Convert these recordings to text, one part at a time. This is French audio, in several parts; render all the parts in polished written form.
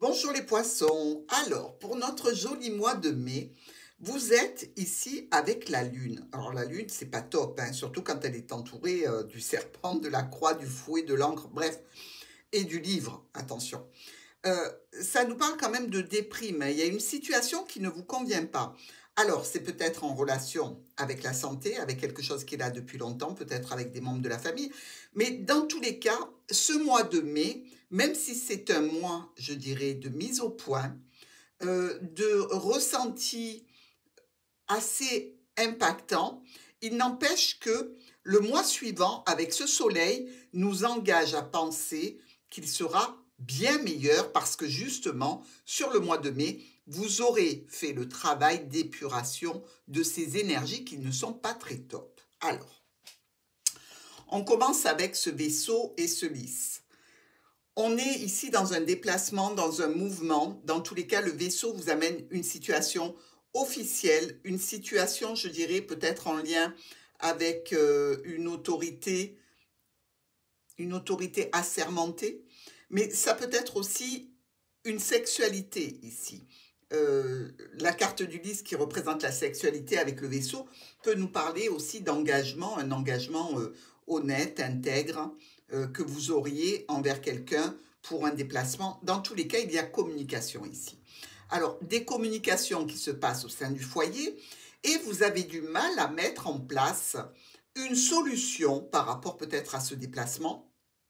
Bonjour les poissons. Alors, pour notre joli mois de mai, vous êtes ici avec la lune. Alors la lune, c'est pas top, hein, surtout quand elle est entourée du serpent, de la croix, du fouet, de l'encre, bref, et du livre, attention. Euh, Ça nous parle quand même de déprime, hein. Il y a une situation qui ne vous convient pas. Alors, c'est peut-être en relation avec la santé, avec quelque chose qui est là depuis longtemps, peut-être avec des membres de la famille. Mais dans tous les cas, ce mois de mai, même si c'est un mois, je dirais, de mise au point, de ressenti assez impactant, il n'empêche que le mois suivant, avec ce soleil, nous engage à penser qu'il sera bien meilleur parce que justement, sur le mois de mai, vous aurez fait le travail d'épuration de ces énergies qui ne sont pas très top. Alors, on commence avec ce vaisseau et ce lys. On est ici dans un déplacement, dans un mouvement. Dans tous les cas, le vaisseau vous amène une situation officielle, une situation, je dirais, peut-être en lien avec une autorité assermentée, mais ça peut être aussi une sexualité ici. La carte du lys qui représente la sexualité avec le vaisseau peut nous parler aussi d'engagement, un engagement honnête, intègre, que vous auriez envers quelqu'un pour un déplacement. Dans tous les cas, il y a communication ici. Alors, des communications qui se passent au sein du foyer et vous avez du mal à mettre en place une solution par rapport peut-être à ce déplacement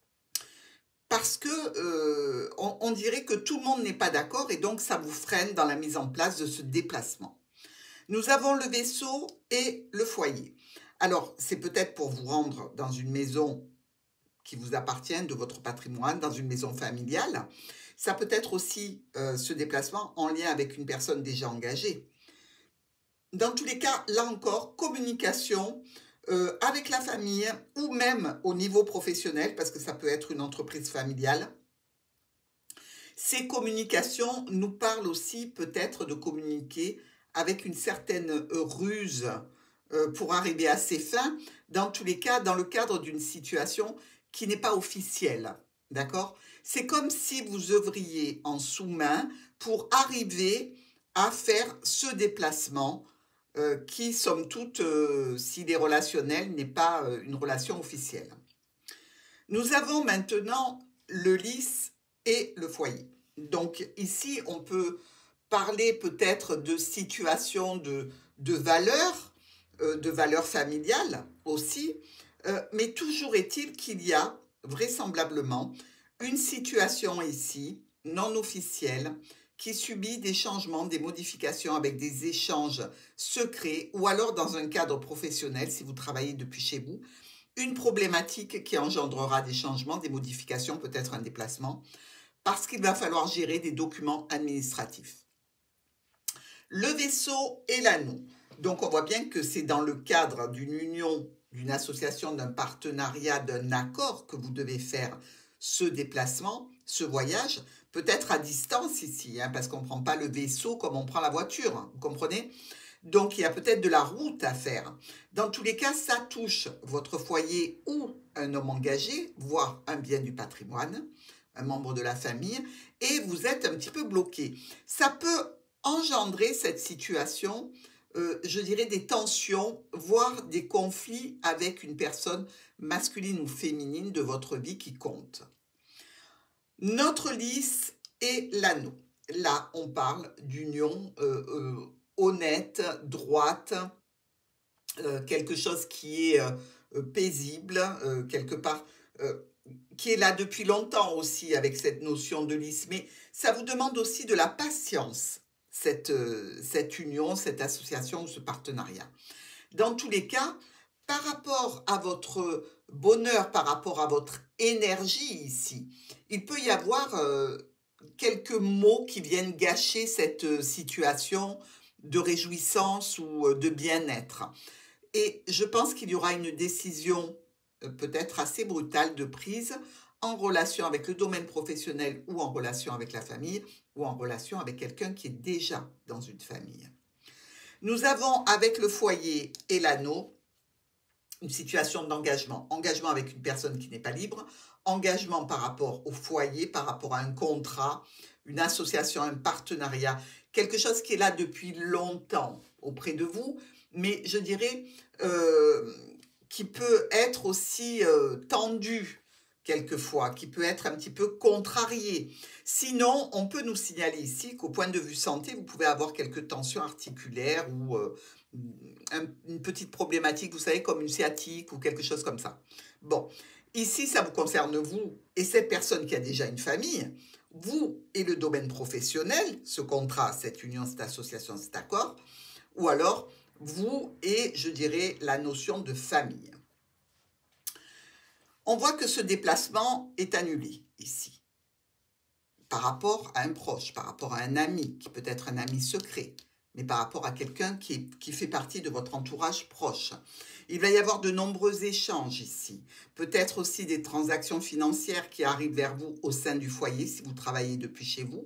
parce que on dirait que tout le monde n'est pas d'accord et donc ça vous freine dans la mise en place de ce déplacement. Nous avons le vaisseau et le foyer. Alors, c'est peut-être pour vous rendre dans une maison qui vous appartient, de votre patrimoine, dans une maison familiale. Ça peut être aussi ce déplacement en lien avec une personne déjà engagée. Dans tous les cas, là encore, communication avec la famille ou même au niveau professionnel, parce que ça peut être une entreprise familiale. Ces communications nous parlent aussi peut-être de communiquer avec une certaine ruse pour arriver à ses fins, dans tous les cas, dans le cadre d'une situation qui n'est pas officielle. D'accord? C'est comme si vous œuvriez en sous-main pour arriver à faire ce déplacement qui, somme toute, s'il est relationnel, n'est pas une relation officielle. Nous avons maintenant le lys et le foyer. Donc ici, on peut parler peut-être de situation de valeur familiale aussi, mais toujours est-il qu'il y a vraisemblablement une situation ici non officielle qui subit des changements, des modifications avec des échanges secrets ou alors dans un cadre professionnel si vous travaillez depuis chez vous, une problématique qui engendrera des changements, des modifications, peut-être un déplacement, parce qu'il va falloir gérer des documents administratifs. Le vaisseau et l'anneau. Donc on voit bien que c'est dans le cadre d'une union, d'une association, d'un partenariat, d'un accord que vous devez faire ce déplacement, ce voyage, peut-être à distance ici, hein, parce qu'on ne prend pas le vaisseau comme on prend la voiture, vous comprenez? Donc il y a peut-être de la route à faire. Dans tous les cas, ça touche votre foyer ou un homme engagé, voire un bien du patrimoine, un membre de la famille, et vous êtes un petit peu bloqué. Ça peut engendrer cette situation, je dirais des tensions, voire des conflits avec une personne masculine ou féminine de votre vie qui compte. Notre lys et l'anneau. Là, on parle d'union honnête, droite, quelque chose qui est paisible, quelque part, qui est là depuis longtemps aussi avec cette notion de lys. Mais ça vous demande aussi de la patience, cette union, cette association ou ce partenariat. Dans tous les cas, par rapport à votre bonheur, par rapport à votre énergie ici, il peut y avoir quelques mots qui viennent gâcher cette situation de réjouissance ou de bien-être. Et je pense qu'il y aura une décision peut-être assez brutale de prise en relation avec le domaine professionnel ou en relation avec la famille ou en relation avec quelqu'un qui est déjà dans une famille. Nous avons avec le foyer et l'anneau une situation d'engagement. Engagement avec une personne qui n'est pas libre, engagement par rapport au foyer, par rapport à un contrat, une association, un partenariat, quelque chose qui est là depuis longtemps auprès de vous, mais je dirais qui peut être aussi tendu quelquefois, qui peut être un petit peu contrarié. Sinon, on peut nous signaler ici qu'au point de vue santé, vous pouvez avoir quelques tensions articulaires ou une petite problématique, vous savez, comme une sciatique ou quelque chose comme ça. Bon, ici, ça vous concerne vous et cette personne qui a déjà une famille, vous et le domaine professionnel, ce contrat, cette union, cette association, cet accord, ou alors vous et, je dirais, la notion de famille. On voit que ce déplacement est annulé ici, par rapport à un proche, par rapport à un ami, qui peut être un ami secret, mais par rapport à quelqu'un qui fait partie de votre entourage proche. Il va y avoir de nombreux échanges ici, peut-être aussi des transactions financières qui arrivent vers vous au sein du foyer, si vous travaillez depuis chez vous.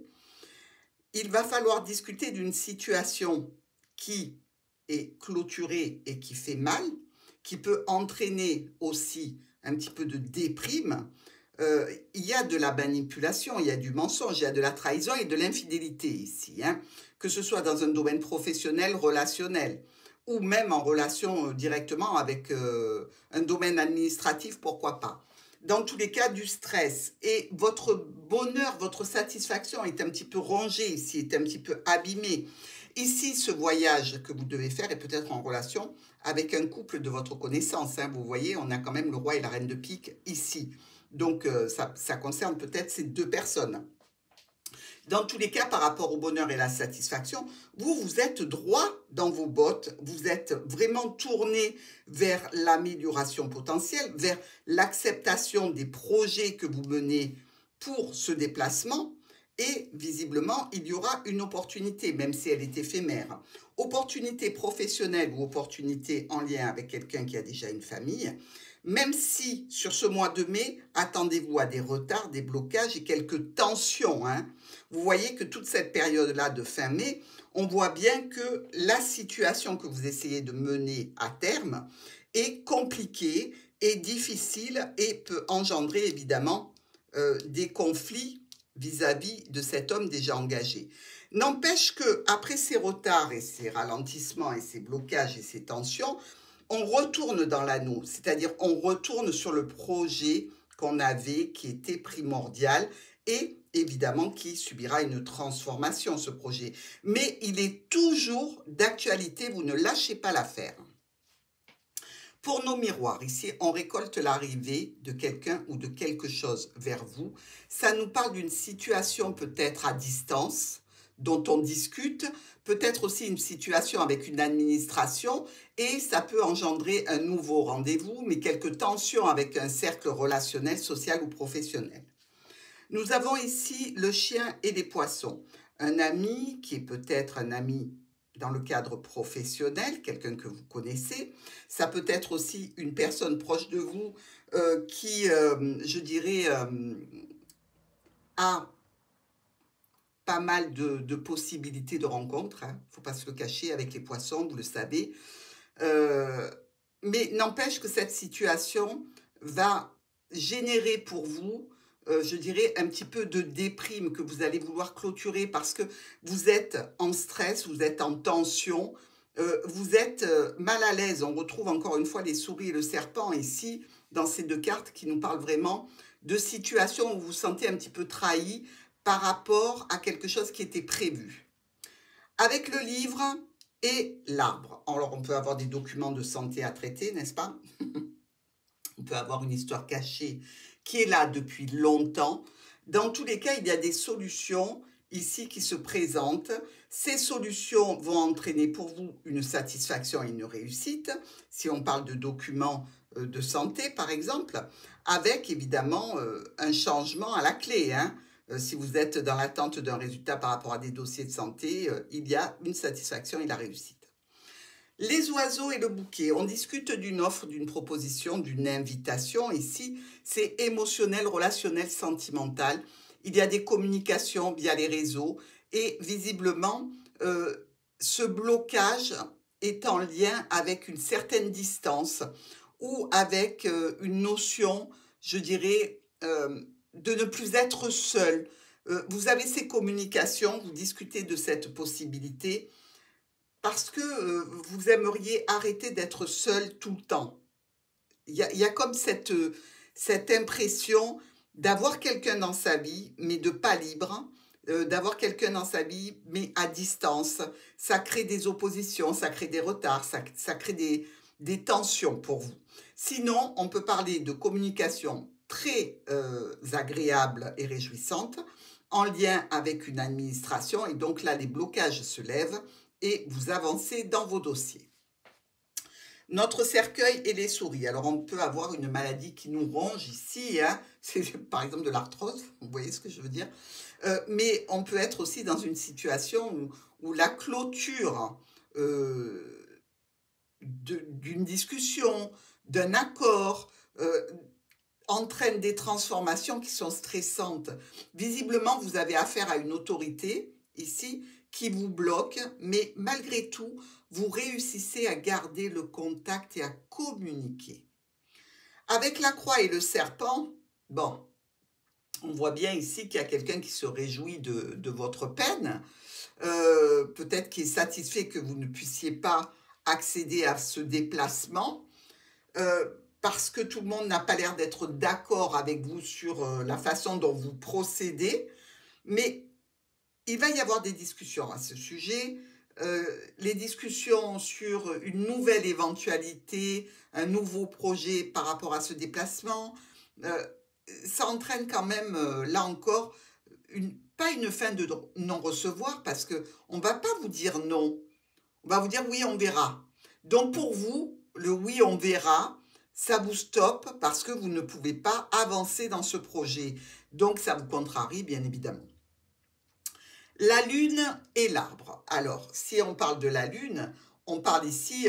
Il va falloir discuter d'une situation qui est clôturée et qui fait mal, qui peut entraîner aussi un petit peu de déprime. Il y a de la manipulation, il y a du mensonge, il y a de la trahison et de l'infidélité ici, hein, que ce soit dans un domaine professionnel, relationnel, ou même en relation directement avec un domaine administratif, pourquoi pas. Dans tous les cas, du stress. Et votre bonheur, votre satisfaction est un petit peu rongée ici, est un petit peu abîmée. Ici, ce voyage que vous devez faire est peut-être en relation avec un couple de votre connaissance, hein. Vous voyez, on a quand même le roi et la reine de pique ici. Donc, ça concerne peut-être ces deux personnes. Dans tous les cas, par rapport au bonheur et la satisfaction, vous êtes droit dans vos bottes, vous êtes vraiment tourné vers l'amélioration potentielle, vers l'acceptation des projets que vous menez pour ce déplacement. Et visiblement, il y aura une opportunité, même si elle est éphémère. Opportunité professionnelle ou opportunité en lien avec quelqu'un qui a déjà une famille. Même si sur ce mois de mai, attendez-vous à des retards, des blocages et quelques tensions, hein. Vous voyez que toute cette période-là de fin mai, on voit bien que la situation que vous essayez de mener à terme est compliquée, est difficile et peut engendrer évidemment des conflits vis-à-vis de cet homme déjà engagé. N'empêche que après ces retards et ces ralentissements et ces blocages et ces tensions, on retourne dans l'anneau, c'est-à-dire on retourne sur le projet qu'on avait qui était primordial et évidemment qui subira une transformation, ce projet. Mais il est toujours d'actualité, vous ne lâchez pas l'affaire. Pour nos miroirs, ici, on récolte l'arrivée de quelqu'un ou de quelque chose vers vous. Ça nous parle d'une situation peut-être à distance, dont on discute, peut-être aussi une situation avec une administration, et ça peut engendrer un nouveau rendez-vous, mais quelques tensions avec un cercle relationnel, social ou professionnel. Nous avons ici le chien et les poissons. Un ami qui est peut-être un ami dans le cadre professionnel, quelqu'un que vous connaissez. Ça peut être aussi une personne proche de vous qui, je dirais, a pas mal de possibilités de rencontres. Il ne faut pas se le cacher avec les poissons, vous le savez. Mais n'empêche que cette situation va générer pour vous, je dirais, un petit peu de déprime que vous allez vouloir clôturer parce que vous êtes en stress, vous êtes en tension, vous êtes mal à l'aise. On retrouve encore une fois les souris et le serpent ici, dans ces deux cartes qui nous parlent vraiment de situations où vous vous sentez un petit peu trahi par rapport à quelque chose qui était prévu. Avec le livre et l'arbre. Alors, on peut avoir des documents de santé à traiter, n'est-ce pas? On peut avoir une histoire cachée qui est là depuis longtemps. Dans tous les cas, il y a des solutions ici qui se présentent. Ces solutions vont entraîner pour vous une satisfaction et une réussite. Si on parle de documents de santé, par exemple, avec évidemment un changement à la clé, hein. Si vous êtes dans l'attente d'un résultat par rapport à des dossiers de santé, il y a une satisfaction et la réussite. Les oiseaux et le bouquet. On discute d'une offre, d'une proposition, d'une invitation. Ici, c'est émotionnel, relationnel, sentimental. Il y a des communications via les réseaux et visiblement, ce blocage est en lien avec une certaine distance ou avec une notion, je dirais, de ne plus être seul. Vous avez ces communications, vous discutez de cette possibilité parce que vous aimeriez arrêter d'être seul tout le temps. Il y a comme cette impression d'avoir quelqu'un dans sa vie, mais de pas libre, d'avoir quelqu'un dans sa vie, mais à distance. Ça crée des oppositions, ça crée des retards, ça crée des tensions pour vous. Sinon, on peut parler de communication très agréable et réjouissante en lien avec une administration, et donc là, les blocages se lèvent et vous avancez dans vos dossiers. Notre cercueil et les souris. Alors, on peut avoir une maladie qui nous ronge ici, hein. C'est par exemple de l'arthrose, vous voyez ce que je veux dire. Mais on peut être aussi dans une situation où la clôture d'une discussion, d'un accord, entraîne des transformations qui sont stressantes. Visiblement, vous avez affaire à une autorité ici qui vous bloque, mais malgré tout, vous réussissez à garder le contact et à communiquer. Avec la croix et le serpent, bon, on voit bien ici qu'il y a quelqu'un qui se réjouit de votre peine, peut-être qui est satisfait que vous ne puissiez pas accéder à ce déplacement, parce que tout le monde n'a pas l'air d'être d'accord avec vous sur la façon dont vous procédez, mais il va y avoir des discussions à ce sujet, les discussions sur une nouvelle éventualité, un nouveau projet par rapport à ce déplacement, ça entraîne quand même, là encore, pas une fin de non-recevoir, parce qu'on ne va pas vous dire non, on va vous dire oui, on verra. Donc pour vous, le oui, on verra, ça vous stoppe parce que vous ne pouvez pas avancer dans ce projet. Donc ça vous contrarie, bien évidemment. La lune et l'arbre. Alors, si on parle de la lune, on parle ici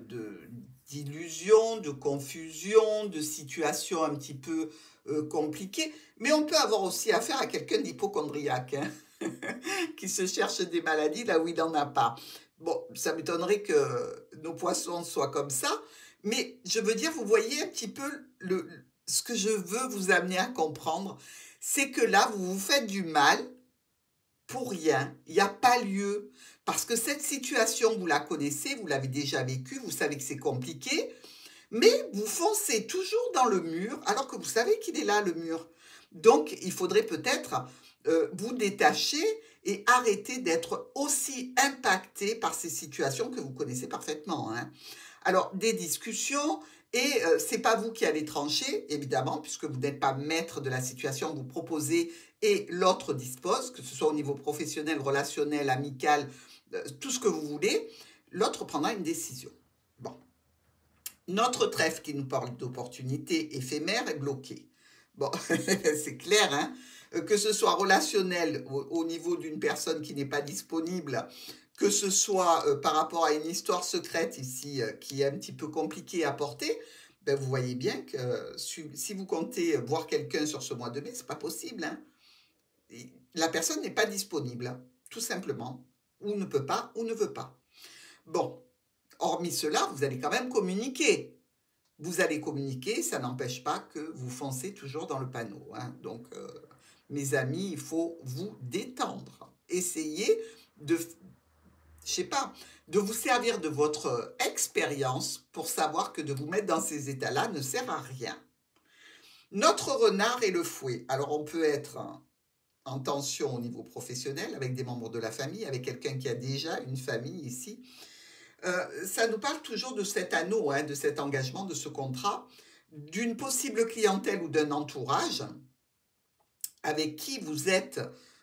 d'illusions, de confusion, de situations un petit peu compliquées, mais on peut avoir aussi affaire à quelqu'un d'hypocondriaque, hein, qui se cherche des maladies là où il n'en a pas. Bon, ça m'étonnerait que nos poissons soient comme ça, mais je veux dire, vous voyez un petit peu ce que je veux vous amener à comprendre, c'est que là, vous vous faites du mal pour rien, il n'y a pas lieu, parce que cette situation, vous la connaissez, vous l'avez déjà vécue, vous savez que c'est compliqué, mais vous foncez toujours dans le mur, alors que vous savez qu'il est là, le mur. Donc, il faudrait peut-être vous détacher et arrêter d'être aussi impacté par ces situations que vous connaissez parfaitement, hein. Alors, des discussions, et c'est pas vous qui allez trancher, évidemment, puisque vous n'êtes pas maître de la situation, vous proposez et l'autre dispose, que ce soit au niveau professionnel, relationnel, amical, tout ce que vous voulez, l'autre prendra une décision. Bon. Notre trèfle qui nous parle d'opportunités éphémères est bloqué. Bon, c'est clair, hein, que ce soit relationnel au niveau d'une personne qui n'est pas disponible, que ce soit par rapport à une histoire secrète ici qui est un petit peu compliquée à porter, ben vous voyez bien que si vous comptez voir quelqu'un sur ce mois de mai, c'est pas possible, hein. La personne n'est pas disponible, hein, tout simplement, ou ne peut pas, ou ne veut pas. Bon, hormis cela, vous allez quand même communiquer. Vous allez communiquer, ça n'empêche pas que vous foncez toujours dans le panneau, hein. Donc, mes amis, il faut vous détendre. Essayez de, je sais pas, de vous servir de votre expérience pour savoir que de vous mettre dans ces états-là ne sert à rien. Notre renard et le fouet. Alors, on peut être en tension au niveau professionnel avec des membres de la famille, avec quelqu'un qui a déjà une famille ici. Ça nous parle toujours de cet anneau, hein, de cet engagement, de ce contrat, d'une possible clientèle ou d'un entourage avec qui vous êtes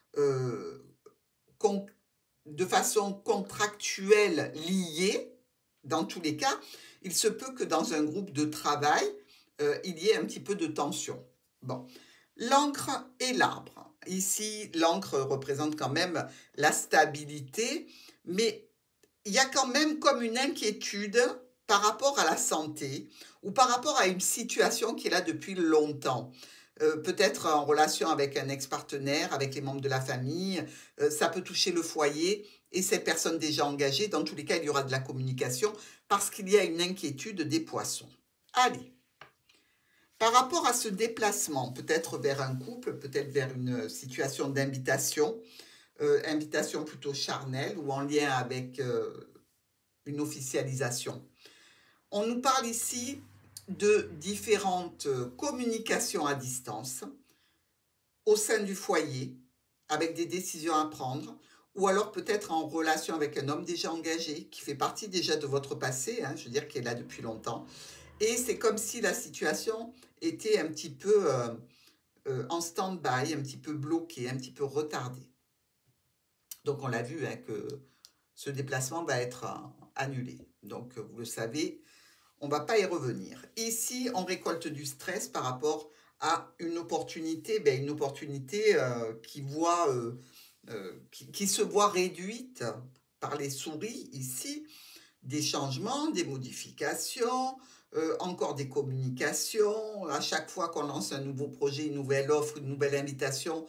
de façon contractuelle liés. Dans tous les cas, il se peut que dans un groupe de travail, il y ait un petit peu de tension. Bon, l'encre et l'arbre. Ici, l'encre représente quand même la stabilité, mais il y a quand même comme une inquiétude par rapport à la santé ou par rapport à une situation qui est là depuis longtemps. Peut-être en relation avec un ex-partenaire, avec les membres de la famille, ça peut toucher le foyer et cette personne déjà engagée, dans tous les cas, il y aura de la communication parce qu'il y a une inquiétude des poissons. Allez, Par rapport à ce déplacement, peut-être vers un couple, peut-être vers une situation d'invitation, invitation plutôt charnelle ou en lien avec une officialisation. On nous parle ici de différentes communications à distance au sein du foyer, avec des décisions à prendre, ou alors peut-être en relation avec un homme déjà engagé, qui fait partie déjà de votre passé, hein, je veux dire qui est là depuis longtemps. Et c'est comme si la situation était un petit peu en stand-by, un petit peu bloquée, un petit peu retardée. Donc on l'a vu hein, que ce déplacement va être annulé. Donc vous le savez, on ne va pas y revenir. Ici, on récolte du stress par rapport à une opportunité, une opportunité qui se voit réduite par les souris ici, des changements, des modifications, encore des communications. À chaque fois qu'on lance un nouveau projet, une nouvelle offre, une nouvelle invitation,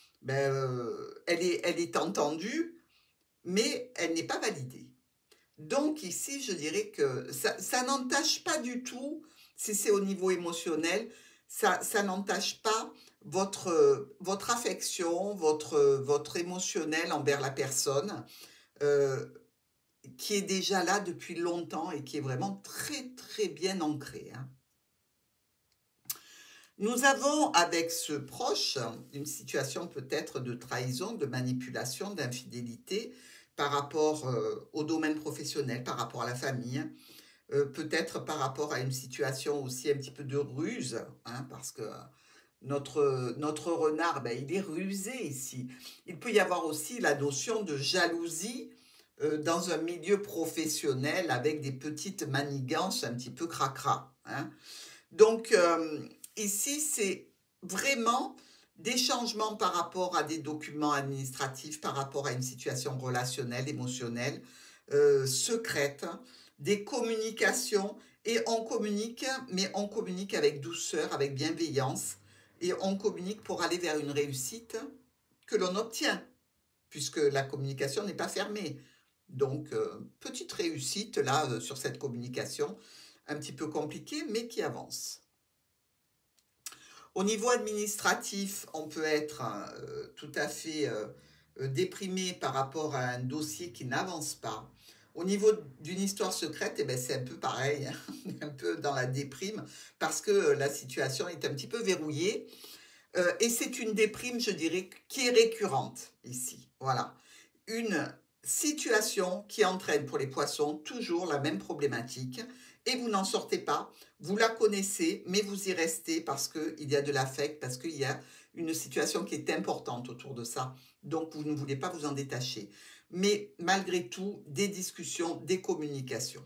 elle est entendue, mais elle n'est pas validée. Donc ici, je dirais que ça n'entache pas du tout, si c'est au niveau émotionnel, ça n'entache pas votre affection, votre émotionnel envers la personne euh, qui est déjà là depuis longtemps et qui est vraiment très très bien ancré, hein. Nous avons avec ce proche une situation peut-être de trahison, de manipulation, d'infidélité par rapport au domaine professionnel, par rapport à la famille, peut-être par rapport à une situation aussi un petit peu de ruse, hein, parce que notre renard, il est rusé ici. Il peut y avoir aussi la notion de jalousie dans un milieu professionnel avec des petites manigances un petit peu cracra, hein. Donc, ici, c'est vraiment des changements par rapport à des documents administratifs, par rapport à une situation relationnelle, émotionnelle, secrète, des communications, et on communique, mais on communique avec douceur, avec bienveillance, et on communique pour aller vers une réussite que l'on obtient, puisque la communication n'est pas fermée. Donc, petite réussite là sur cette communication, un petit peu compliquée, mais qui avance. Au niveau administratif, on peut être tout à fait déprimé par rapport à un dossier qui n'avance pas. Au niveau d'une histoire secrète, c'est un peu pareil, hein, un peu dans la déprime, parce que la situation est un petit peu verrouillée. Et c'est une déprime, je dirais, qui est récurrente ici. Voilà. Une situation qui entraîne pour les poissons toujours la même problématique et vous n'en sortez pas. Vous la connaissez, mais vous y restez parce qu'il y a de l'affect, parce qu'il y a une situation qui est importante autour de ça. Donc, vous ne voulez pas vous en détacher. Mais malgré tout, des discussions, des communications.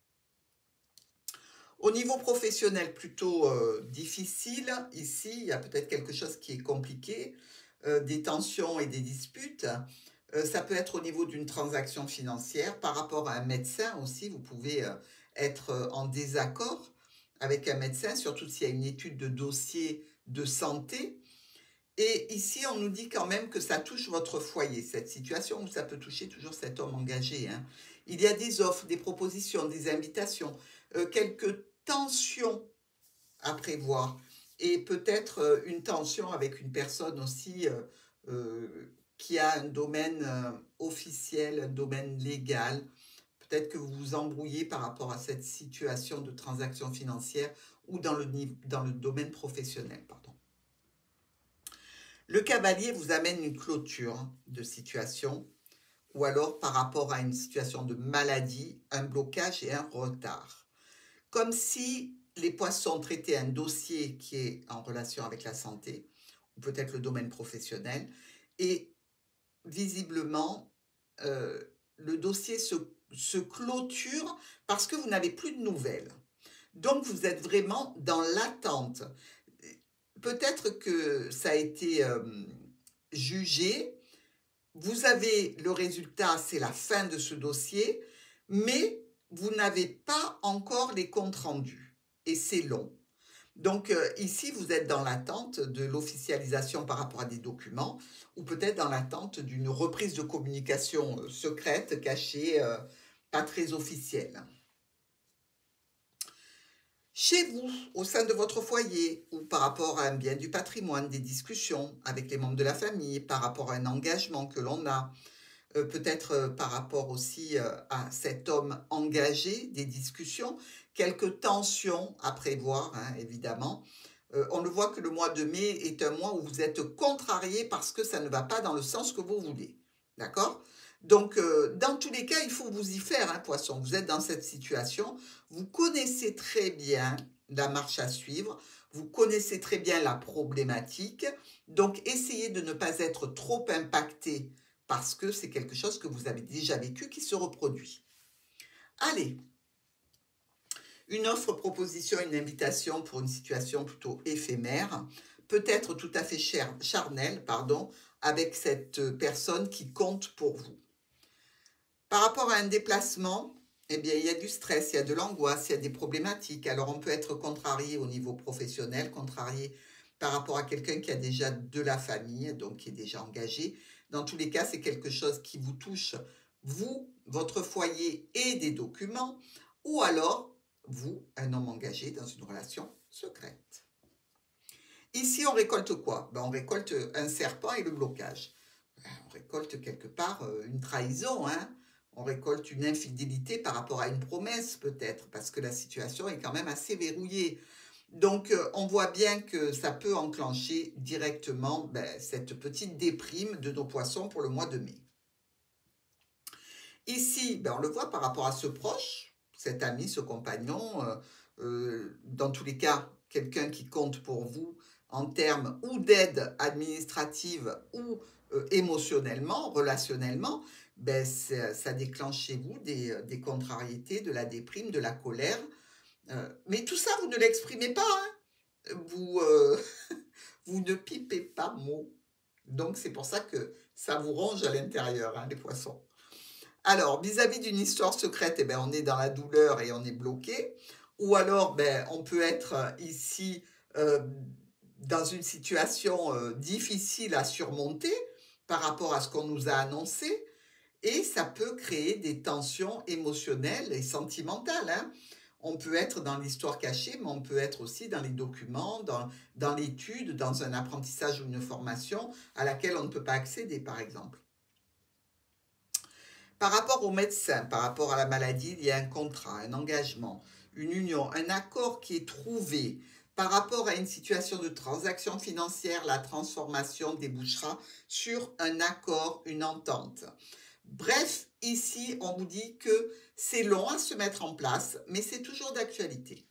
Au niveau professionnel, plutôt difficile, ici, il y a peut-être quelque chose qui est compliqué, des tensions et des disputes. Ça peut être au niveau d'une transaction financière. Par rapport à un médecin aussi, vous pouvez être en désaccord avec un médecin, surtout s'il y a une étude de dossier de santé. Et ici, on nous dit quand même que ça touche votre foyer, cette situation, où ça peut toucher toujours cet homme engagé, hein. Il y a des offres, des propositions, des invitations, quelques tensions à prévoir et peut-être une tension avec une personne aussi qui a un domaine officiel, un domaine légal. Peut-être que vous vous embrouillez par rapport à cette situation de transaction financière ou dans le domaine professionnel, pardon. Le cavalier vous amène une clôture de situation ou alors par rapport à une situation de maladie, un blocage et un retard. Comme si les poissons traitaient un dossier qui est en relation avec la santé, ou peut-être le domaine professionnel, et visiblement, le dossier se clôture parce que vous n'avez plus de nouvelles. Donc, vous êtes vraiment dans l'attente. Peut-être que ça a été jugé, vous avez le résultat, c'est la fin de ce dossier, mais vous n'avez pas encore les comptes rendus et c'est long. Donc ici, vous êtes dans l'attente de l'officialisation par rapport à des documents ou peut-être dans l'attente d'une reprise de communication secrète, cachée, pas très officielle. Chez vous, au sein de votre foyer, ou par rapport à un bien du patrimoine, des discussions avec les membres de la famille, par rapport à un engagement que l'on a, peut-être par rapport aussi à cet homme engagé, des discussions, quelques tensions à prévoir, hein, évidemment. On le voit que le mois de mai est un mois où vous êtes contrarié parce que ça ne va pas dans le sens que vous voulez. D'accord? Donc, dans tous les cas, il faut vous y faire, hein, poisson. Vous êtes dans cette situation, vous connaissez très bien la marche à suivre, vous connaissez très bien la problématique, donc essayez de ne pas être trop impacté parce que c'est quelque chose que vous avez déjà vécu qui se reproduit. Allez, une offre, proposition, une invitation pour une situation plutôt éphémère, peut-être tout à fait charnelle, pardon, avec cette personne qui compte pour vous. Par rapport à un déplacement, eh bien, il y a du stress, il y a de l'angoisse, il y a des problématiques. Alors, on peut être contrarié au niveau professionnel, contrarié par rapport à quelqu'un qui a déjà de la famille, donc qui est déjà engagé. Dans tous les cas, c'est quelque chose qui vous touche, vous, votre foyer et des documents, ou alors, vous, un homme engagé dans une relation secrète. Ici, on récolte quoi? On récolte un serpent et le blocage. On récolte quelque part une trahison, hein? On récolte une infidélité par rapport à une promesse peut-être, parce que la situation est quand même assez verrouillée. Donc, on voit bien que ça peut enclencher directement cette petite déprime de nos poissons pour le mois de mai. Ici, on le voit par rapport à ce proche, cet ami, ce compagnon, dans tous les cas, quelqu'un qui compte pour vous en termes ou d'aide administrative ou émotionnellement, relationnellement, ça déclenche chez vous des contrariétés, de la déprime, de la colère. Mais tout ça, vous ne l'exprimez pas, hein. Vous, vous ne pipez pas mot. Donc, c'est pour ça que ça vous ronge à l'intérieur, hein, les poissons. Alors, vis-à-vis d'une histoire secrète, on est dans la douleur et on est bloqué. Ou alors, on peut être ici euh, dans une situation difficile à surmonter par rapport à ce qu'on nous a annoncé. Et ça peut créer des tensions émotionnelles et sentimentales, hein. On peut être dans l'histoire cachée, mais on peut être aussi dans les documents, dans l'étude, dans un apprentissage ou une formation à laquelle on ne peut pas accéder, par exemple. Par rapport au médecin, par rapport à la maladie, il y a un contrat, un engagement, une union, un accord qui est trouvé. Par rapport à une situation de transaction financière, la transformation débouchera sur un accord, une entente. Bref, ici, on vous dit que c'est long à se mettre en place, mais c'est toujours d'actualité.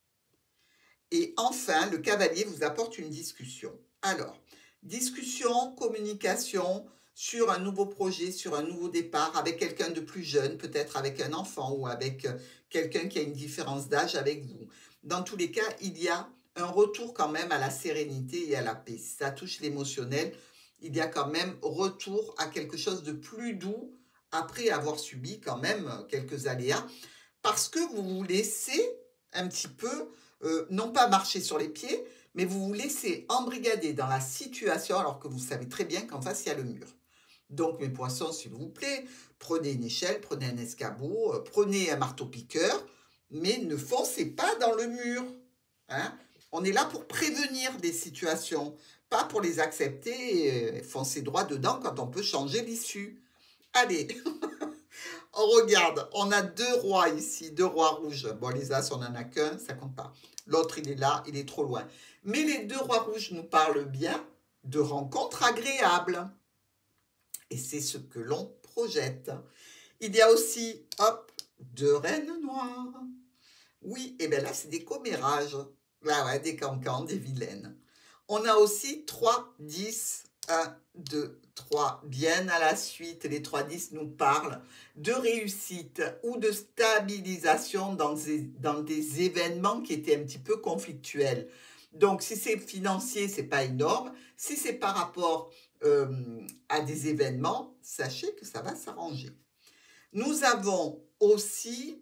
Et enfin, le cavalier vous apporte une discussion. Alors, discussion, communication sur un nouveau projet, sur un nouveau départ avec quelqu'un de plus jeune, peut-être avec un enfant ou avec quelqu'un qui a une différence d'âge avec vous. Dans tous les cas, il y a un retour quand même à la sérénité et à la paix. Si ça touche l'émotionnel, il y a quand même retour à quelque chose de plus doux après avoir subi quand même quelques aléas, parce que vous vous laissez un petit peu non pas marcher sur les pieds, mais vous vous laissez embrigader dans la situation alors que vous savez très bien qu'en face, il y a le mur. Donc, mes poissons, s'il vous plaît, prenez une échelle, prenez un escabeau, prenez un marteau-piqueur, mais ne foncez pas dans le mur, hein. On est là pour prévenir des situations, pas pour les accepter et foncer droit dedans quand on peut changer l'issue. Allez, on regarde, on a deux rois ici, deux rois rouges. Bon, les as, on n'en a qu'un, ça compte pas. L'autre, il est là, il est trop loin. Mais les deux rois rouges nous parlent bien de rencontres agréables. Et c'est ce que l'on projette. Il y a aussi, hop, deux reines noires. Oui, et bien là, c'est des commérages. Là, ouais, des cancans, des vilaines. On a aussi 3, 10, 1, 2, 3, bien à la suite. Les 3, 10 nous parlent de réussite ou de stabilisation dans des événements qui étaient un petit peu conflictuels. Donc, si c'est financier, c'est pas énorme. Si c'est par rapport à des événements, sachez que ça va s'arranger. Nous avons aussi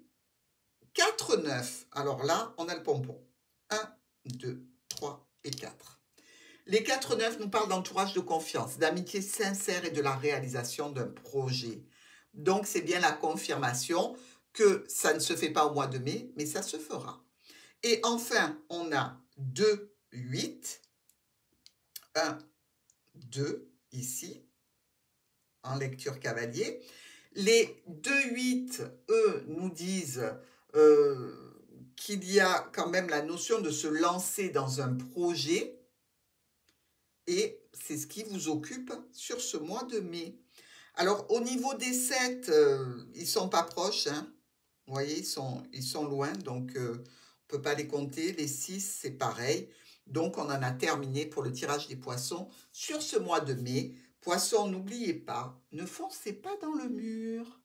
4 9. Alors là, on a le pompon. 1, 2, 3 et 4. Les 4 9 nous parlent d'entourage de confiance, d'amitié sincère et de la réalisation d'un projet. Donc, c'est bien la confirmation que ça ne se fait pas au mois de mai, mais ça se fera. Et enfin, on a 2, 8. 1, 2, ici, en lecture cavalier. Les 2, 8, eux, nous disent qu'il y a quand même la notion de se lancer dans un projet. Et c'est ce qui vous occupe sur ce mois de mai. Alors, au niveau des 7, ils ne sont pas proches, hein. Vous voyez, ils sont loin, donc on ne peut pas les compter. Les 6, c'est pareil. Donc, on en a terminé pour le tirage des poissons sur ce mois de mai. Poissons, n'oubliez pas, ne foncez pas dans le mur.